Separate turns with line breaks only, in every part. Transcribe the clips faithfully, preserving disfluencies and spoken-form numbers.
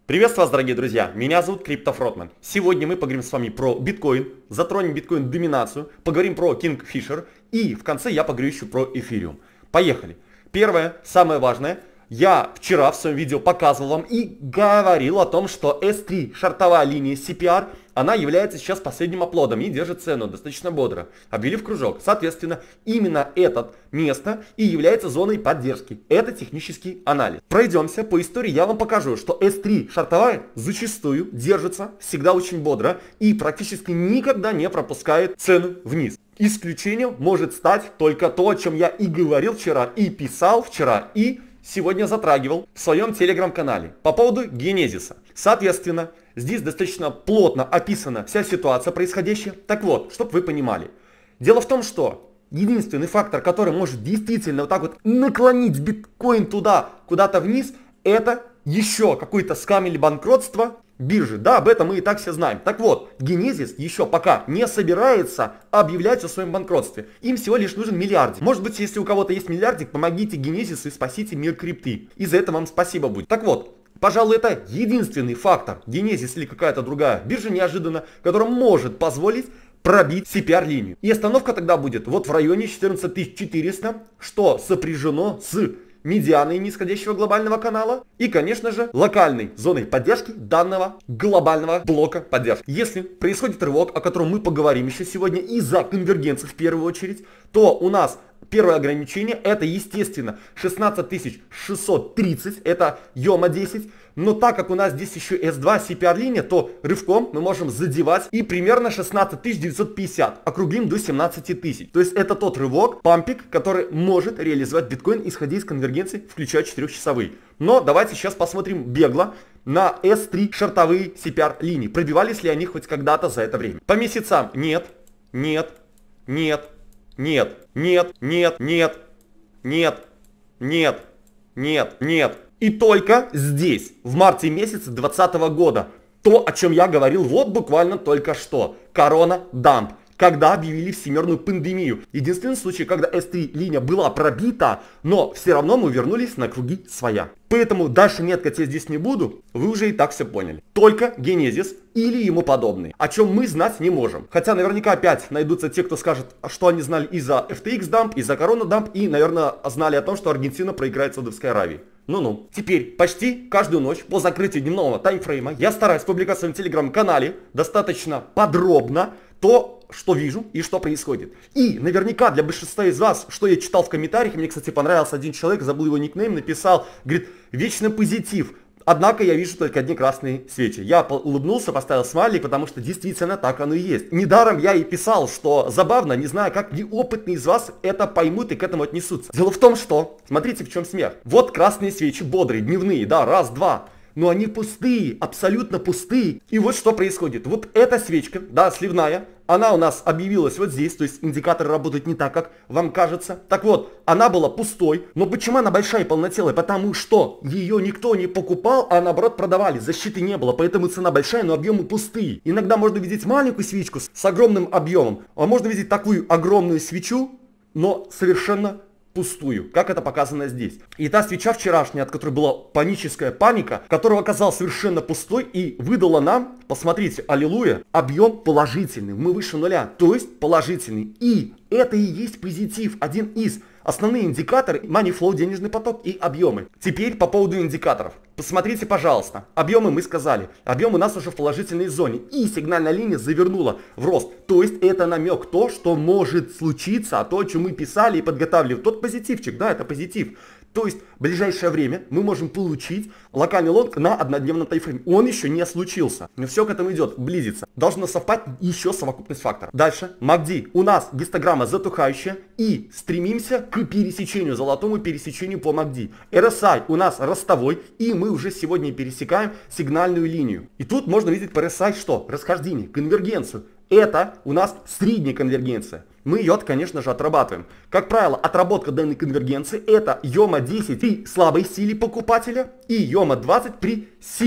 Приветствую вас, дорогие друзья, меня зовут Криптофротман. Сегодня мы поговорим с вами про биткоин, затронем биткоин доминацию, поговорим про Kingfisher и в конце я поговорю еще про эфириум. Поехали. Первое, самое важное. Я вчера в своем видео показывал вам и говорил о том, что эс три шортовая линия си пи ар, она является сейчас последним оплодом и держит цену достаточно бодро. Обвели в кружок. Соответственно, именно это место и является зоной поддержки. Это технический анализ. Пройдемся по истории, я вам покажу, что эс три шортовая зачастую держится всегда очень бодро и практически никогда не пропускает цену вниз. Исключением может стать только то, о чем я и говорил вчера, и писал вчера, и сегодня затрагивал в своем телеграм-канале по поводу генезиса. Соответственно, здесь достаточно плотно описана вся ситуация происходящая. Так вот, чтобы вы понимали. Дело в том, что единственный фактор, который может действительно вот так вот наклонить биткоин туда, куда-то вниз, это еще какой-то скам или банкротство биржи. Да, об этом мы и так все знаем. Так вот, Генезис еще пока не собирается объявлять о своем банкротстве. Им всего лишь нужен миллиардик. Может быть, если у кого-то есть миллиардик, помогите Генезису и спасите мир крипты. И за это вам спасибо будет. Так вот, пожалуй, это единственный фактор, Генезис или какая-то другая биржа неожиданно, которая может позволить пробить си пи ар линию. И остановка тогда будет вот в районе четырнадцать тысяч четыреста, что сопряжено с медианой нисходящего глобального канала и, конечно же, локальной зоной поддержки данного глобального блока поддержки. Если происходит рывок, о котором мы поговорим еще сегодня из-за конвергенции в первую очередь, то у нас первое ограничение это, естественно, шестнадцать тысяч шестьсот тридцать, это йома десять. Но так как у нас здесь еще эс два си пи ар линия, то рывком мы можем задевать и примерно шестнадцать тысяч девятьсот пятьдесят. Округлим до семнадцати тысяч. То есть это тот рывок, пампик, который может реализовать биткоин, исходя из конвергенции, включая четырехчасовые. Но давайте сейчас посмотрим бегло на эс три шортовые си пи ар линии. Пробивались ли они хоть когда-то за это время? По месяцам нет, нет, нет, нет, нет, нет, нет, нет, нет, нет, нет. И только здесь, в марте месяце двадцатого года, то, о чем я говорил вот буквально только что. Корона дамп. Когда объявили всемирную пандемию. Единственный случай, когда эс три линия была пробита, но все равно мы вернулись на круги своя. Поэтому дальше меткать я здесь не буду, вы уже и так все поняли. Только Генезис или ему подобные, о чем мы знать не можем. Хотя наверняка опять найдутся те, кто скажет, что они знали из-за эф ти экс дамп, из-за Корона дамп и, наверное, знали о том, что Аргентина проиграет Саудовской Аравии. Ну-ну. Теперь почти каждую ночь по закрытию дневного таймфрейма я стараюсь публиковать в своем телеграм-канале достаточно подробно то, что вижу и что происходит. И наверняка для большинства из вас, что я читал в комментариях, мне, кстати, понравился один человек, забыл его никнейм, написал, говорит, вечный позитив. Однако я вижу только одни красные свечи. Я улыбнулся, поставил смайлик, потому что действительно так оно и есть. Недаром я и писал, что забавно, не знаю, как неопытные из вас это поймут и к этому отнесутся. Дело в том, что, смотрите, в чем смех. Вот красные свечи, бодрые, дневные, да, раз, два. Но они пустые, абсолютно пустые. И вот что происходит. Вот эта свечка, да, сливная, она у нас объявилась вот здесь, то есть индикатор работает не так, как вам кажется. Так вот, она была пустой, но почему она большая и полнотелая? Потому что ее никто не покупал, а наоборот продавали, защиты не было, поэтому цена большая, но объемы пустые. Иногда можно видеть маленькую свечку с огромным объемом, а можно видеть такую огромную свечу, но совершенно пустую, как это показано здесь. И та свеча вчерашняя, от которой была паническая паника, которая оказалась совершенно пустой и выдала нам, посмотрите, аллилуйя, объем положительный, мы выше нуля, то есть положительный. И это и есть позитив, один из основных индикаторов money flow, денежный поток и объемы. Теперь по поводу индикаторов. Посмотрите, пожалуйста, объемы мы сказали, объем у нас уже в положительной зоне и сигнальная линия завернула в рост. То есть это намек то, что может случиться, а то, о чем мы писали и подготавливали, тот позитивчик, да, это позитив. То есть в ближайшее время мы можем получить локальный лонг на однодневном таймфрейме. Он еще не случился. Но все к этому идет, близится. Должно совпасть еще совокупность факторов. Дальше. макди. У нас гистограмма затухающая. И стремимся к пересечению, золотому пересечению по макди. эр эс ай у нас ростовой. И мы уже сегодня пересекаем сигнальную линию. И тут можно видеть по эр эс ай что? Расхождение, конвергенцию. Это у нас средняя конвергенция. Мы ее, конечно же, отрабатываем. Как правило, отработка данной конвергенции это йома десять при слабой силе покупателя и йома двадцать при силе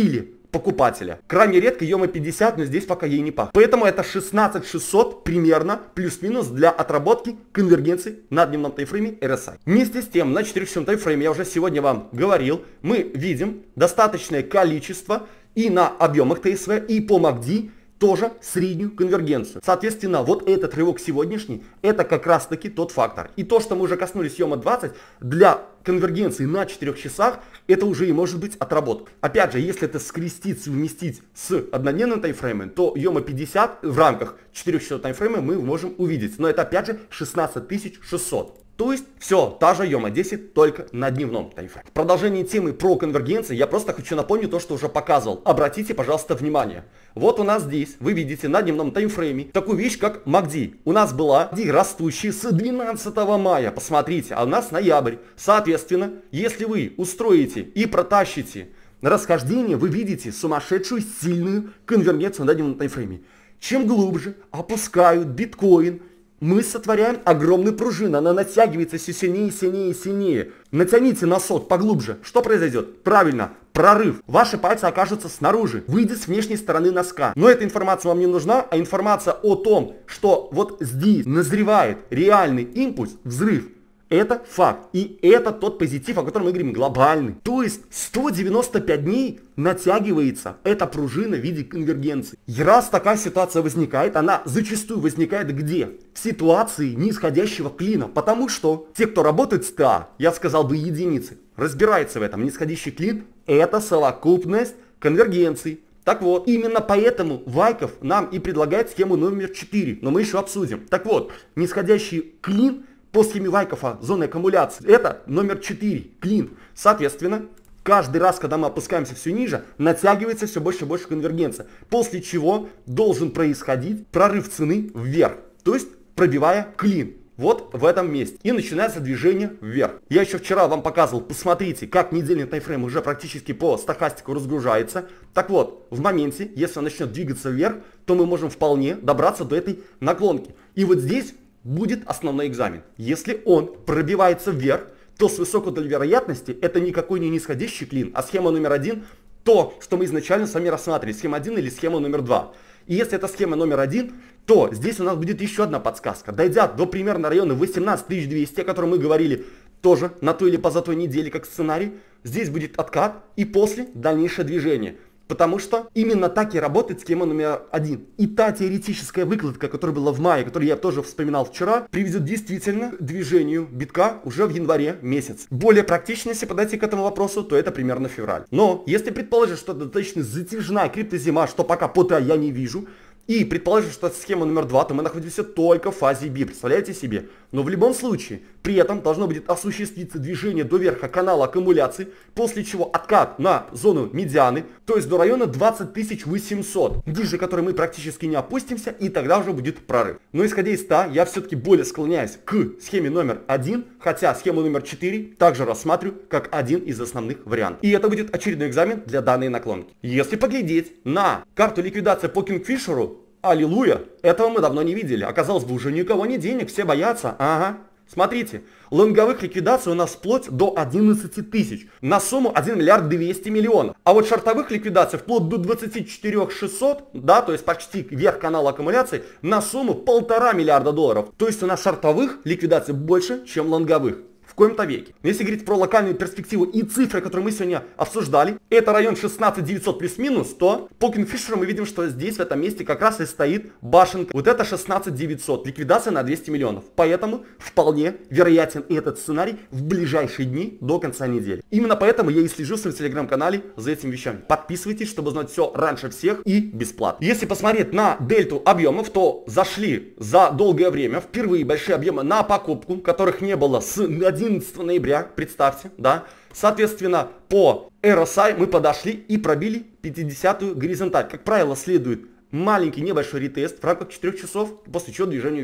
покупателя. Крайне редко ё эм а пятьдесят, но здесь пока ей не пахнет. Поэтому это шестнадцать шестьсот примерно, плюс-минус, для отработки конвергенции на дневном таймфрейме эр эс ай. Вместе с тем, на четырехчасовом таймфрейме, я уже сегодня вам говорил, мы видим достаточное количество и на объемах тэ эс вэ, и по эм эй си ди тоже среднюю конвергенцию. Соответственно, вот этот рывок сегодняшний, это как раз таки тот фактор. И то, что мы уже коснулись ё эм а двадцать, для конвергенции на четырёх часах, это уже и может быть отработка. Опять же, если это скрестить, совместить с однодневным таймфреймом, то ё эм а пятьдесят в рамках четырёхчасового таймфрейма мы можем увидеть. Но это опять же шестнадцать тысяч шестьсот. То есть все, та же ё эм а десять, только на дневном таймфрейме. В продолжении темы про конвергенции я просто хочу напомнить то, что уже показывал. Обратите, пожалуйста, внимание. Вот у нас здесь, вы видите на дневном таймфрейме такую вещь, как эм эй си ди. У нас была эм эй си ди растущая с двенадцатого мая. Посмотрите, а у нас ноябрь. Соответственно, если вы устроите и протащите расхождение, вы видите сумасшедшую сильную конвергенцию на дневном таймфрейме. Чем глубже опускают биткоин, мы сотворяем огромную пружину, она натягивается все сильнее, сильнее, сильнее. Натяните носок поглубже. Что произойдет? Правильно, прорыв. Ваши пальцы окажутся снаружи, выйдет с внешней стороны носка. Но эта информация вам не нужна, а информация о том, что вот здесь назревает реальный импульс, взрыв. Это факт. И это тот позитив, о котором мы говорим, глобальный. То есть сто девяносто пять дней натягивается эта пружина в виде конвергенции. И раз такая ситуация возникает, она зачастую возникает где? В ситуации нисходящего клина. Потому что те, кто работает с тэ а, я сказал бы единицы, разбирается в этом. Нисходящий клин — это совокупность конвергенций. Так вот, именно поэтому Вайков нам и предлагает схему номер четыре. Но мы еще обсудим. Так вот, нисходящий клин по схеме Вайкофа зоны аккумуляции — это номер четыре, клин. Соответственно, каждый раз, когда мы опускаемся все ниже, натягивается все больше и больше конвергенция. После чего должен происходить прорыв цены вверх. То есть пробивая клин. Вот в этом месте. И начинается движение вверх. Я еще вчера вам показывал, посмотрите, как недельный таймфрейм уже практически по стохастику разгружается. Так вот, в моменте, если он начнет двигаться вверх, то мы можем вполне добраться до этой наклонки. И вот здесь будет основной экзамен. Если он пробивается вверх, то с высокой долей вероятности это никакой не нисходящий клин, а схема номер один, то, что мы изначально с вами рассматривали, схема один или схема номер два. И если это схема номер один, то здесь у нас будет еще одна подсказка. Дойдя до примерно района восемнадцать тысяч двести, о котором мы говорили тоже на той или позатой неделе как сценарий, здесь будет откат и после дальнейшее движение. Потому что именно так и работает схема номер один. И та теоретическая выкладка, которая была в мае, которую я тоже вспоминал вчера, приведет действительно к движению битка уже в январе месяц. Более практично, если подойти к этому вопросу, то это примерно февраль. Но если предположить, что достаточно затяжная криптозима, что пока по тэ а я не вижу, и предположим, что это схема номер два, то мы находимся только в фазе би. Представляете себе? Но в любом случае, при этом должно будет осуществиться движение до верха канала аккумуляции, после чего откат на зону медианы, то есть до района двадцать тысяч восемьсот, ниже которой мы практически не опустимся, и тогда уже будет прорыв. Но исходя из ста, я все-таки более склоняюсь к схеме номер один, хотя схему номер четыре также рассматриваю как один из основных вариантов. И это будет очередной экзамен для данной наклонки. Если поглядеть на карту ликвидации по Кингфишеру, аллилуйя, этого мы давно не видели. Оказалось бы, уже никого не денег, все боятся. Ага. Смотрите, лонговых ликвидаций у нас вплоть до одиннадцати тысяч. На сумму один миллиард двести миллионов. А вот шортовых ликвидаций вплоть до двадцати четырёх тысяч шестисот, да, то есть почти вверх канала аккумуляции, на сумму полтора миллиарда долларов. То есть у нас шортовых ликвидаций больше, чем лонговых. В коем-то веке. Если говорить про локальную перспективу и цифры, которые мы сегодня обсуждали, это район шестнадцать девятьсот плюс-минус, то по Кингфишеру мы видим, что здесь, в этом месте, как раз и стоит башенка. Вот это шестнадцать девятьсот, ликвидация на двести миллионов. Поэтому вполне вероятен и этот сценарий в ближайшие дни до конца недели. Именно поэтому я и слежу в своем телеграм-канале за этими вещами. Подписывайтесь, чтобы знать все раньше всех и бесплатно. Если посмотреть на дельту объемов, то зашли за долгое время впервые большие объемы на покупку, которых не было с одиннадцатого ноября, представьте, да. Соответственно, по эр эс ай мы подошли и пробили пятидесятую горизонталь. Как правило, следует маленький небольшой ретест в рамках четырёх часов, после чего движение вверх.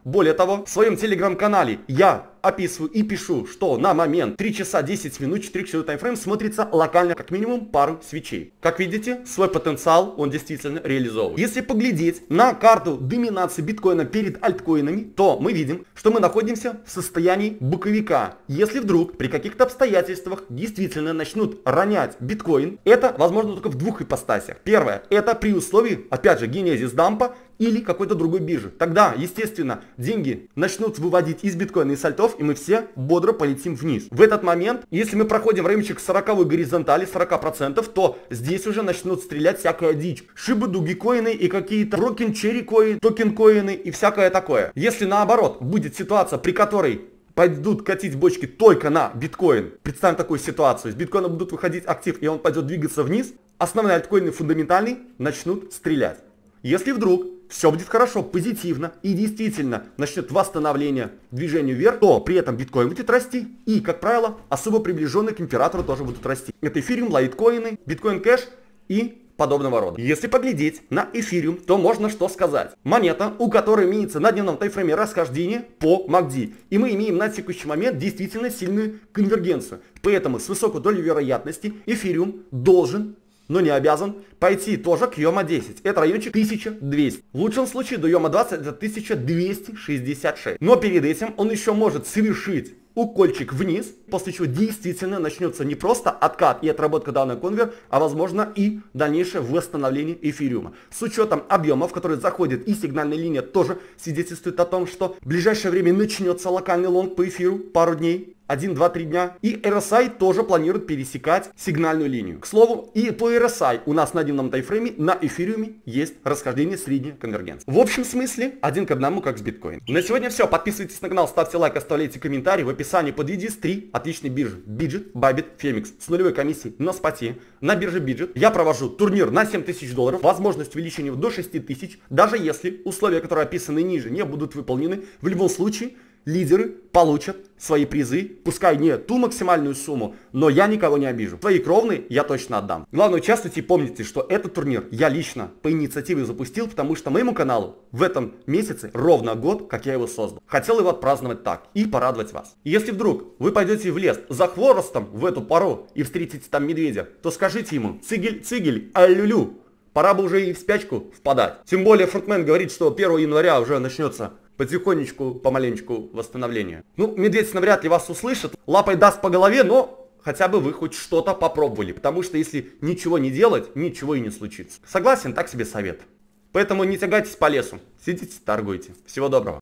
Более того, в своем телеграм-канале я описываю и пишу, что на момент три часа десять минут четыре часовой таймфрейм смотрится локально как минимум пару свечей. Как видите, свой потенциал он действительно реализовывает. Если поглядеть на карту доминации биткоина перед альткоинами, то мы видим, что мы находимся в состоянии боковика. Если вдруг при каких-то обстоятельствах действительно начнут ронять биткоин, это возможно только в двух ипостасях. Первое, это при условии, опять же, генезис дампа или какой-то другой биржи. Тогда, естественно, деньги начнут выводить из биткоина и сальтов, и мы все бодро полетим вниз. В этот момент, если мы проходим рыночек сороковой горизонтали, сорок процентов, то здесь уже начнут стрелять всякая дичь. Шибы, дугикоины и какие-то брокен черри коины, токен коины и всякое такое. Если наоборот будет ситуация, при которой пойдут катить бочки только на биткоин, представим такую ситуацию, из биткоина будут выходить актив и он пойдет двигаться вниз, основные альткоины фундаментальные начнут стрелять. Если вдруг все будет хорошо, позитивно и действительно начнет восстановление, движение вверх, то при этом биткоин будет расти и, как правило, особо приближенные к императору тоже будут расти. Это эфириум, лайткоины, биткоин кэш и подобного рода. Если поглядеть на эфириум, то можно что сказать. Монета, у которой имеется на дневном таймфрейме расхождение по эм эй си ди. И мы имеем на текущий момент действительно сильную конвергенцию. Поэтому с высокой долей вероятности эфириум должен, но не обязан, пойти тоже к йома десять. Это райончик тысяча двести. В лучшем случае до йома двадцать это тысяча двести шестьдесят шесть. Но перед этим он еще может совершить укольчик вниз, после чего действительно начнется не просто откат и отработка данной конвер, а возможно и дальнейшее восстановление эфириума. С учетом объемов, которые заходят, и сигнальная линия тоже свидетельствует о том, что в ближайшее время начнется локальный лонг по эфиру, пару дней. один, два, три дня. И эр эс ай тоже планирует пересекать сигнальную линию. К слову, и по эр эс ай у нас на дневном таймфрейме на эфириуме есть расхождение средней конвергенции. В общем смысле, один к одному, как с биткоином. На сегодня все. Подписывайтесь на канал, ставьте лайк, оставляйте комментарии. В описании под видео есть три отличные биржи. Биджет, Bybit, Фемикс. С нулевой комиссией на споте. На бирже Биджет я провожу турнир на семь тысяч долларов. Возможность увеличения до шести тысяч. Даже если условия, которые описаны ниже, не будут выполнены, в любом случае лидеры получат свои призы, пускай не ту максимальную сумму, но я никого не обижу. Свои кровные я точно отдам. Главное, участвуйте и помните, что этот турнир я лично по инициативе запустил, потому что моему каналу в этом месяце ровно год, как я его создал. Хотел его отпраздновать так и порадовать вас. И если вдруг вы пойдете в лес за хворостом в эту пару и встретите там медведя, то скажите ему: цигель, цигель, аллюлю. Пора бы уже и в спячку впадать. Тем более фронтмен говорит, что первого января уже начнется потихонечку, помаленечку восстановление. Ну, медведь навряд ли вас услышит, лапой даст по голове, но хотя бы вы хоть что-то попробовали. Потому что если ничего не делать, ничего и не случится. Согласен, так себе совет. Поэтому не тягайтесь по лесу, сидите, торгуйте. Всего доброго.